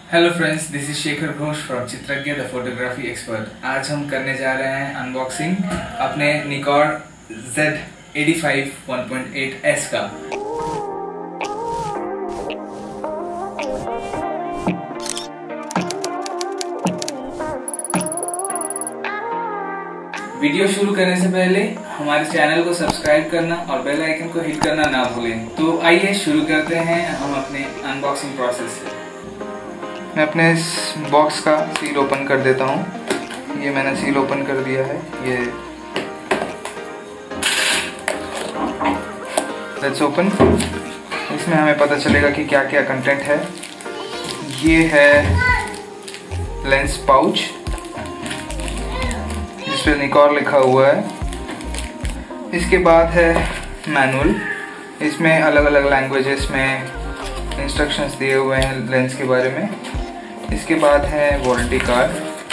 Hello friends, this is Shekhar Ghosh from Chitragya the photography expert. आज हम करने जा रहे हैं अनबॉक्सिंग अपने निकॉन Z85 1.8S का। वीडियो शुरू करने से पहले हमारे चैनल को सब्सक्राइब करना और बेल आइकन को हिट करना ना भूलें। तो आइए शुरू करते हैं हम अपने अनबॉक्सिंग प्रोसेस से। मैं अपने इस बॉक्स का सील ओपन कर देता हूँ। ये मैंने सील ओपन कर दिया है। ये लेट्स ओपन। इसमें हमें पता चलेगा कि क्या क्या कंटेंट है। ये है लेंस पाउच जिस पे निकॉन लिखा हुआ है। इसके बाद है मैनुअल। इसमें अलग अलग लैंग्वेजेस में इंस्ट्रक्शंस दिए हुए हैं लेंस के बारे में। इसके बाद है वारंटी कार्ड।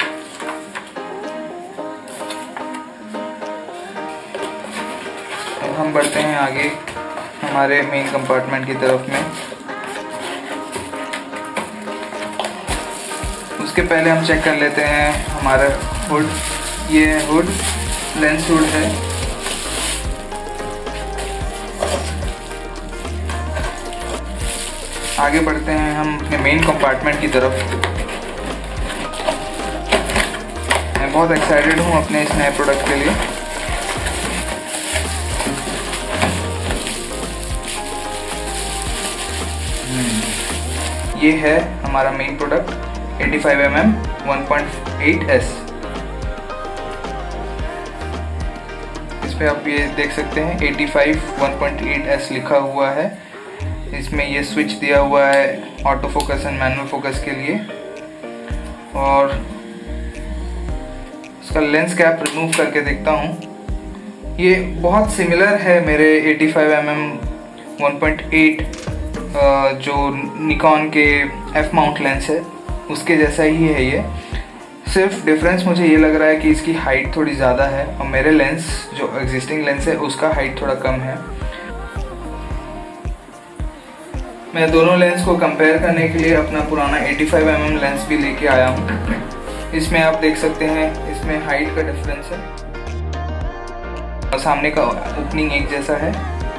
अब हम बढ़ते हैं आगे हमारे मेन कंपार्टमेंट की तरफ में। उसके पहले हम चेक कर लेते हैं हमारा हुड। ये हुड लेंस हुड है। आगे बढ़ते हैं हम अपने मेन कंपार्टमेंट की तरफ। मैं बहुत एक्साइटेड हूँ अपने इस नए प्रोडक्ट के लिए। ये है हमारा मेन प्रोडक्ट 85mm 1.8S। इस पे आप ये देख सकते हैं 85 1.8S लिखा हुआ है। इसमें ये स्विच दिया हुआ है auto focus and manual focus के लिए। और इसका लेंस कैप रिमूव करके देखता हूँ। ये बहुत सिमिलर है मेरे 85mm 1.8 जो निकॉन के एफ माउंट लेंस है उसके जैसा ही है ये। सिर्फ डिफरेंस मुझे ये लग रहा है कि इसकी हाइट थोड़ी ज़्यादा है और मेरे लेंस जो एग्जिस्टिंग लेंस है उसका हाइट थोड़ा कम है। मैं दोनों लेंस को कंपेयर करने के लिए अपना पुराना 85mm लेंस भी लेके आया हूँ। इसमें आप देख सकते हैं इसमें हाइट का डिफरेंस है और सामने का ओपनिंग एक जैसा है।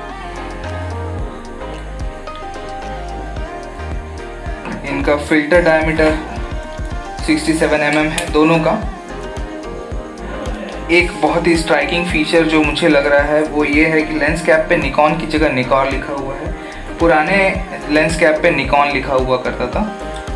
इनका फिल्टर डायमीटर 67mm है दोनों का। एक बहुत ही स्ट्राइकिंग फीचर जो मुझे लग रहा है वो ये है कि लेंस कैप पे निकॉन की जगह निकॉन लिखा हुआ है। पुराने लेंस कैप पे निकॉन लिखा हुआ करता था।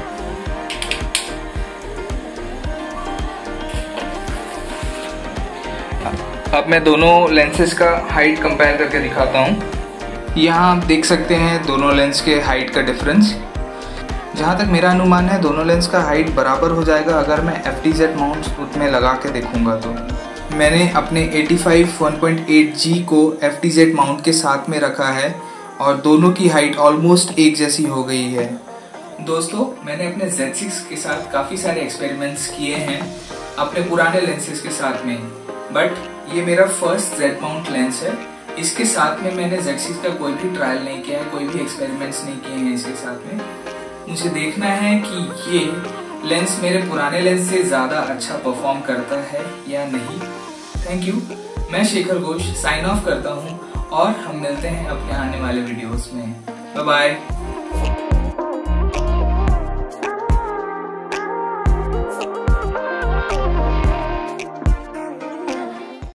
अब मैं दोनों लेंसेज का हाइट कंपेयर करके दिखाता हूँ। यहाँ आप देख सकते हैं दोनों लेंस के हाइट का डिफरेंस। जहाँ तक मेरा अनुमान है दोनों लेंस का हाइट बराबर हो जाएगा अगर मैं FTZ माउंट उसमें लगा के देखूंगा। तो मैंने अपने 85 1.8G को FTZ माउंट के साथ में रखा है और दोनों की हाइट ऑलमोस्ट एक जैसी हो गई है। दोस्तों, मैंने अपने Z6 के साथ काफ़ी सारे एक्सपेरिमेंट्स किए हैं अपने पुराने लेंसेज के साथ में, बट ये मेरा फर्स्ट Z माउंट लेंस है। इसके साथ में मैंने Z6 का कोई भी ट्रायल नहीं किया है, कोई भी एक्सपेरिमेंट्स नहीं किए हैं इसके साथ में। मुझे देखना है कि ये लेंस मेरे पुराने लेंस से ज़्यादा अच्छा परफॉर्म करता है या नहीं। Thank you. मैं शेखर घोष साइन ऑफ करता हूँ और हम मिलते हैं अपने आने वाले वीडियोस में। Bye bye.